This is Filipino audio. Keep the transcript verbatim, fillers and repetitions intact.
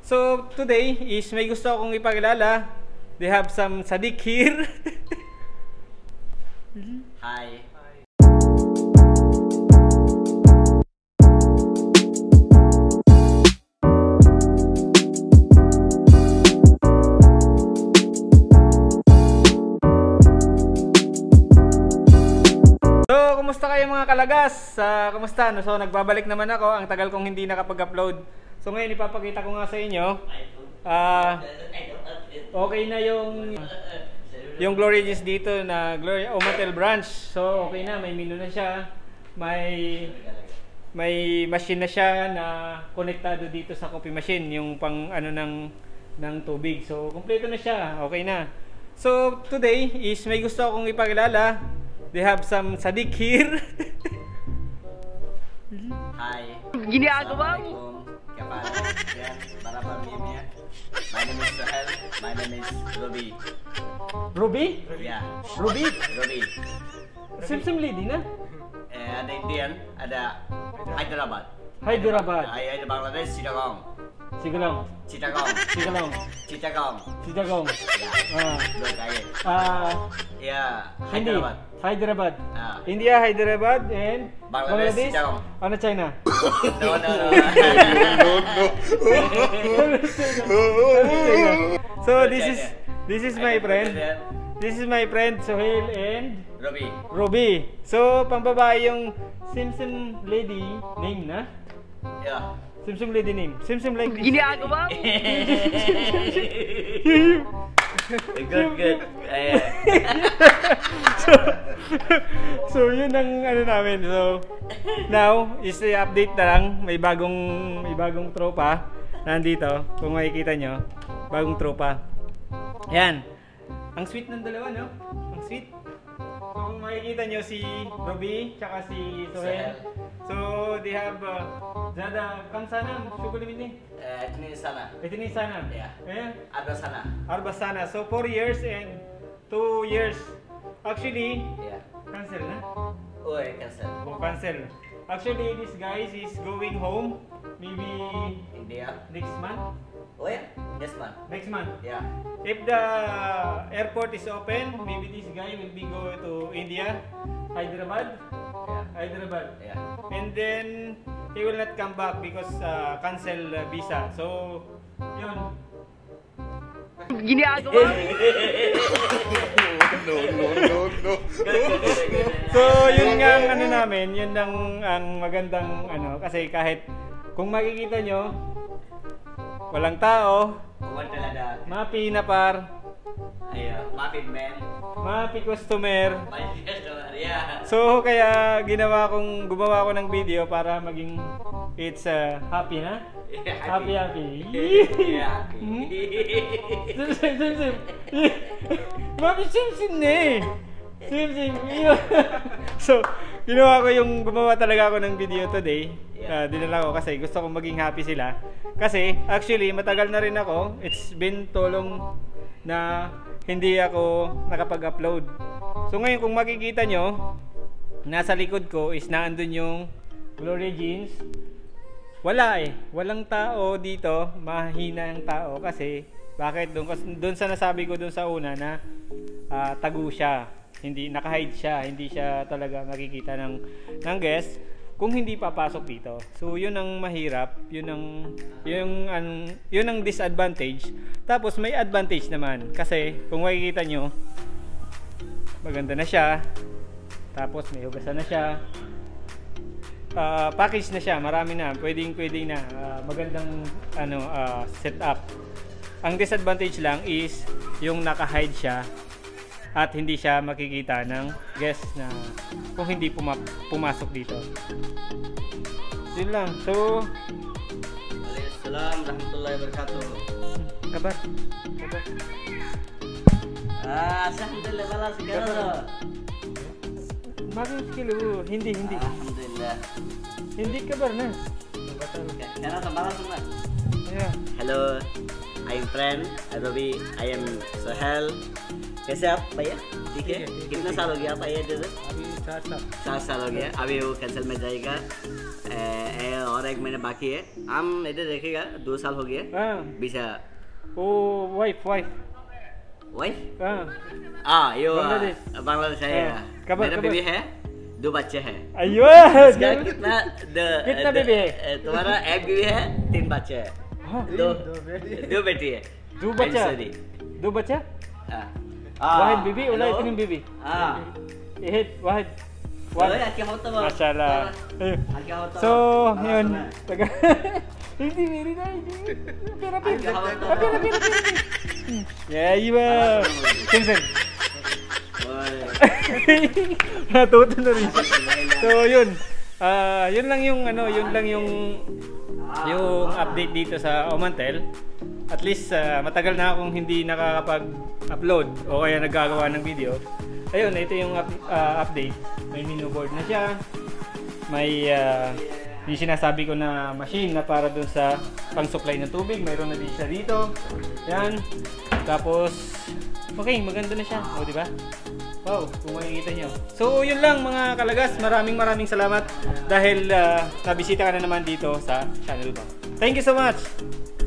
So today is may gusto akong ipakilala. They have some Sadiq here. Hi. So, kumusta kayo mga kalagas? Uh, kumusta? No? So, nagbabalik naman ako. Ang tagal kong hindi nakapag-upload. So, ngayon ipapakita ko nga sa inyo. Uh, okay na yung yung Glory Jeans dito na Glory Omatel branch. So, okay na. May menu na siya. May may machine na siya na konektado dito sa coffee machine. Yung pang ano ng, ng tubig. So, kompleto na siya. Okay na. So, today is may gusto akong ipakilala. They have some Sadiq here. Hi. Ginagawa mo? Para pamilya. My name is Sahel. My name is Ruby. Ruby? Yeah. Ruby? Ruby. Sim-sim lady na? Eh, ada Indian, ada Hyderabad. Hyderabad. Ay, ada Bangladesh, Chittagong. Sigalong. Chittagong. Sigalong. Chittagong. Sigalong. Ah. Dua kali. Ah. Ya, Hindi. Hyderabad. Hyderabad. Ah. India, Hyderabad, and Bangladesh, Chittagong. Ano, China? No, no, no. So this is this is my friend. This is my friend Sohail and Ruby. Ruby. So pambabae yung Simsim lady name na? Yeah. Simsim lady name. Simsim like this. Ginagawa mo? Good, good. Ayan. so, so yun ang ano namin. So now is the update na lang. May bagong may bagong tropa nandito. Kung makikita nyo, bagong tropa. Yan. Ang sweet ng dalawa, no? Ang sweet. So kung makikita nyo si Ruby tsaka si Sohail. So they have uh, Zada Kansana, Shukulimin ni. Eh, ini sana. Ito ni sana. Yeah. Eh? Ada sana. Arbasana. So four years and two years. Actually, Yeah. cancel na. Oh, eh, cancel. Oh, cancel. Actually, this guys is going home. Maybe India. next month. Oh ya, yes man. Next month. Yeah. If the airport is open, maybe this guy will be go to India, Hyderabad. Yeah. Hyderabad. Yeah. And then he will not come back because uh, cancel uh, visa. So, yun. Ginagawa mo? No, no, no, no. So, yun nga ang ano namin, yun ang, ang magandang ano, kasi kahit kung makikita nyo, walang tao, Kumanta na da. mapi na par, Ayo, maafin men. mapi customer. Yeah. So, kaya ginawa kong, gumawa ko ng video para maging it's uh, happy na? Happy, happy. Yeah. Hmm? Sim, sim, sim, sim. Mapi sim, sim na eh. Sim, sim. So, ginawa ko yung, gumawa talaga ako ng video today. Uh, dinala ko kasi gusto kong maging happy sila. Kasi, actually, matagal na rin ako. It's been too long na hindi ako nakapag-upload. So, ngayon kung makikita nyo, nasa likod ko is naandun yung Glory Jeans. Wala eh. Walang tao dito. Mahina ang tao kasi bakit? Doon, doon sa nasabi ko doon sa una na uh, tago siya. Hindi, naka-hide siya. Hindi siya talaga nakikita ng, ng guest kung hindi papasok dito. So, yun ang mahirap. Yun ang, yun ang, yun ang disadvantage. Tapos, may advantage naman. Kasi, kung makikita nyo, maganda na siya. Tapos, may hugasan na siya. Uh, package na siya, marami na, pwedeng pwedeng na, uh, magandang ano uh, setup. Ang disadvantage lang is yung naka-hide siya at hindi siya makikita ng guest na kung hindi puma pumasok dito. Yun lang. So, Waalaikumsalam warahmatullahi wabarakatuh. kabar. Kabar. Ah, alhamdulillah balas segala. Makin kilo, hindi hindi. Alhamdulillah. Hindi kabar na. Kana balas na. Yeah. Hello, I'm friend Ruby. I am Sohail. कैसे आप भैया? ठीक है। कितना साल हो गया आप आए इधर? अभी चार साल। चार साल हो गया। अभी वो कैंसिल में जाएगा। ए, और एक महीने बाकी है। हम इधर देखेगा दो साल हो गया हाँ bisa ओ वाइफ वाइफ wife हाँ ah yo बांग्लादेश। बांग्लादेश है हाँ, कब- मेरा कब- बेबी है दो बच्चे हैं अयो इसका कितना द- कितना द- बेबी है? तुम्हारा एक बेबी है तीन बच्चे हैं हाँ, दो दो बेटी है दो बच्चा Sorry. दो बच्चा Ah. वाहिद बीबी उला hello? इतनी बीबी ah Ihit Wahid Wala, akin hoto ba? Masyaallah. Ayun. Akin hoto. So, yun. Taga. Hindi, hindi na. Pira, pira. Akin hoto. Ah, Pira, pira, pira. Yeah, iba. Kinsen. Natuto na rin siya. So, yun. Ah, yun lang yung ano, yun lang yung yung update dito sa Omantel. At least ah, matagal na akong hindi nakakapag-upload o kaya naggagawa ng video. Ayun, ito yung up- ah, update. May menu board na siya. May ah, yung sinasabi ko na machine na para dun sa pang-supply ng tubig. Mayroon na din siya dito. Yan. Tapos, okay, maganda na siya. O, di ba? Wow, kung makikita nyo. So, yun lang mga kalagas. Maraming maraming salamat dahil ah, nabisita ka na naman dito sa channel ko. Thank you so much!